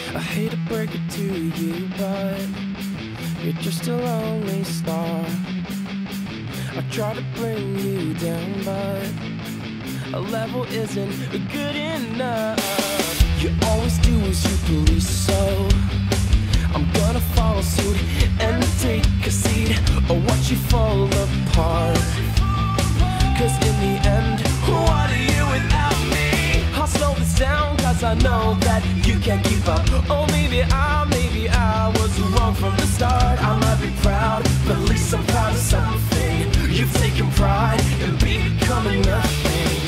I hate to break it to you, but you're just a lonely star. I try to bring you down, but a level isn't good enough. You always do as you please, so I'm gonna follow suit and take a seat or watch you fall apart. Cause in the end, what are you without me? I'll slow this down cause I know that you can't keep up. Oh, maybe I was wrong from the start. I might be proud, but at least I'm proud of something. You've taken pride in becoming nothing.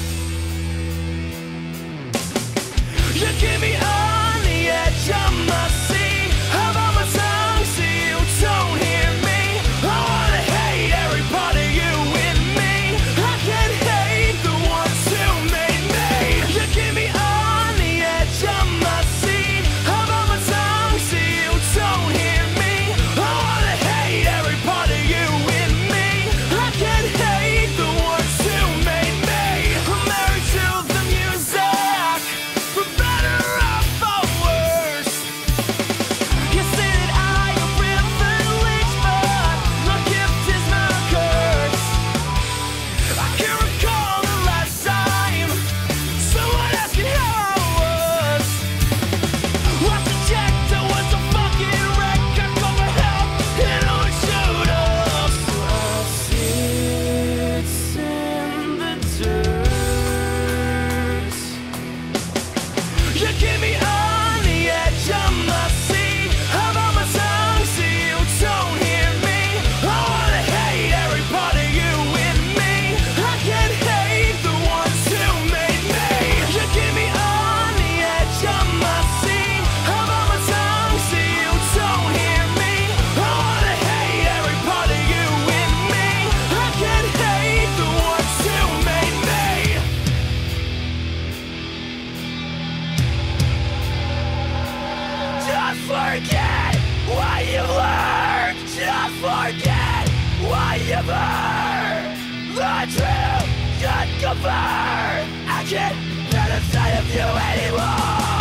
You keep me on the edge of my seat. I'm on my tongue so you don't hear me. I wanna hate every part of you in me. I can't hate the ones who made me. You keep me on the edge of my seat. I'm on my tongue so you don't hear me. I wanna hate every part of you in me. I can't hate the ones who made me. I'm married to the music, for better or for worse. You say that I am privileged, but my gift is my curse. I can't recall the last time someone asked me how I was. Lost the check, I was a fucking wreck. I called for help and only showed up. So I'll sit in the dirt. You keep me on the edge of my seat. I'm on my tongue so you don't hear me. I wanna hate every part of you in me. I can't hate the ones who made me. You keep me on the edge of my seat. I'm on my tongue so you don't hear me. I wanna hate every part of you in me. I can't hate the ones who made me. Just forget what you've learned. Just forget what you've heard. The truth should come first. I can't bear the sight of you anymore.